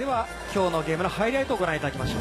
は今日のゲームのハイライトをご覧いただきましょう。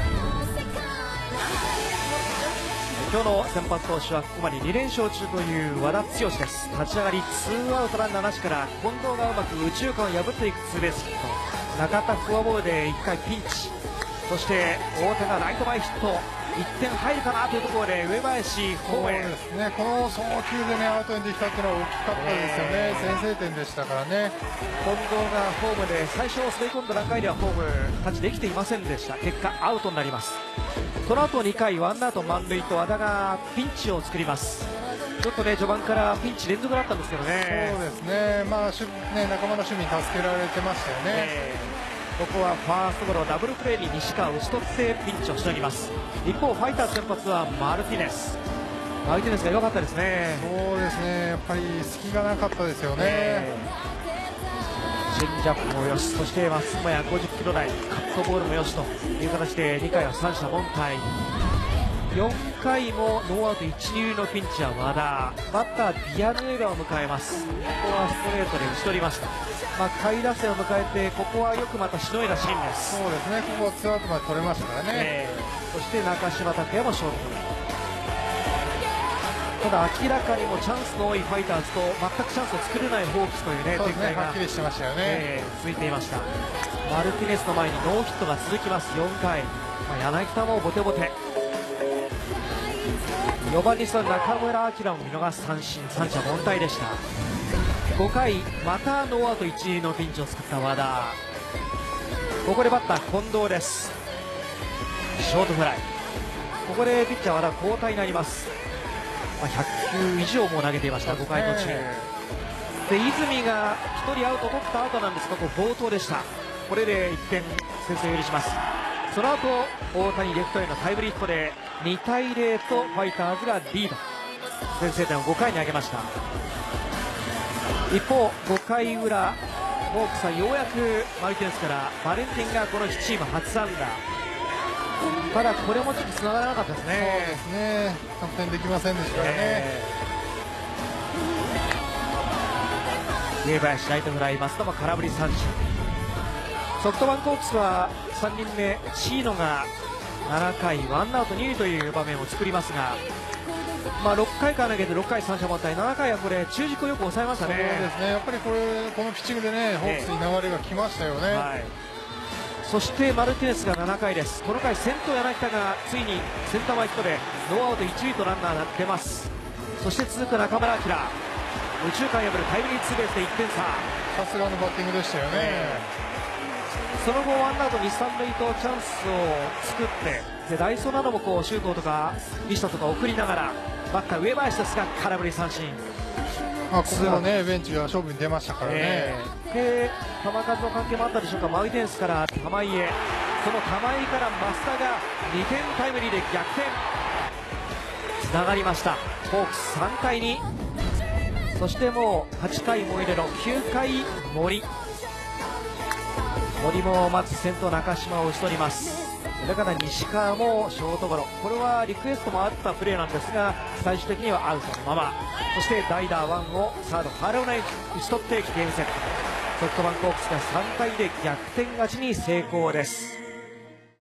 今日の先発投手はここまで2連勝中という和田剛です。立ち上がり2アウトランナーなしから近藤がうまく右中間を破っていくツーベースヒット、中田フォアボールで1回ピンチ、そして大手がライト前ヒット、1点入るかなというところで上林ホームへ。 ですね、この送球でねアウトにできたっていうのは大きかったですよね。先制点でしたからね。 近藤がホームで最初滑り込んだ段階ではホームタッチできていませんでした。結果アウトになります。その後2回ワンアウト満塁と和田がピンチを作ります。ちょっとね序盤からピンチ連続だったんですけどね。 そうですね、まあ仲間の守備に助けられてましたよね。 ここはファーストゴロダブルプレーに西川打ち取ってピンチをしのぎます。一方ファイターズ先発はマルティネスが良かったですね。 そうですね、やっぱり隙がなかったですよね。 チェンジアップもよし、そしてまっすぐや50キロ台カットボールもよしという形で2回は三者凡退。4回もノーアウト1、2塁のピンチは和田、バッタービアヌエラを迎えます。ここはストレートで打ち取りました。下位打線を迎えてここはよくまたしのいだシーンです。 そうですね、ここはツーアウトまで取れましたからね。 そして中島拓也もショートゴロ。ただ明らかにもチャンスの多いファイターズと全くチャンスを作れないホークスというね展開がはっきりしてましたよね。 続いていました。マルティネスの前にノーヒットが続きます。4回、柳田もボテボテ、4番に座る中村晃も見逃す三振、三者凡退でした。5回またノーアウト1塁のピンチを作った和田、ここでバッター近藤です。ショートフライ、ここでピッチャー和田交代になります。100球以上も投げていました5回途中で、泉が1人アウト取った後なんですが暴投でした。これで1点先制を許します。その後大谷レフトへのタイムリーヒットで2対0とファイターズがリード、先制点を5回に挙げました。一方5回裏ホークスはようやくマルティネスからバレンティンがこの日チーム初安打、ただこれもちょっとつながらなかったですね。 そうですね、得点できませんでしたよね。 上林ライトフライ、増田も空振り三振。ソフトバンクホークスは3人目椎野が7回ワンアウト2塁という場面を作りますが、6回から投げて6回三者凡退、7回はこれ中軸をよく抑えましたね。 そうですね、やっぱりこのピッチングでねホークスに流れが来ましたよね。 そしてマルティネスが7回です。この回先頭柳田がついにセンター前ヒットでノーアウト1塁とランナーが出ます。そして続く中村晃、右中間破るタイムリーツーベースで1点差。 さすがのバッティングでしたよね。 その後ワンアウト2、3塁とチャンスを作って、で代走なども周東とか西田とか送りながらバッター上林ですが空振り三振。 ここはねベンチが勝負に出ましたからね。 で球数の関係もあったでしょうか、マルティネスから玉井へ、その玉井から増田が2点タイムリーで逆転、つながりました。ホークス3対2、そしてもう8回も入れろ9回森もまず先頭中島を打ち取ります。それから西川もショートゴロ、これはリクエストもあったプレーなんですが最終的にはアウトのまま、そして代打ワンをサードファールナイ打ち取ってゲームセット。ソフトバンクホークスが3回で逆転勝ちに成功です。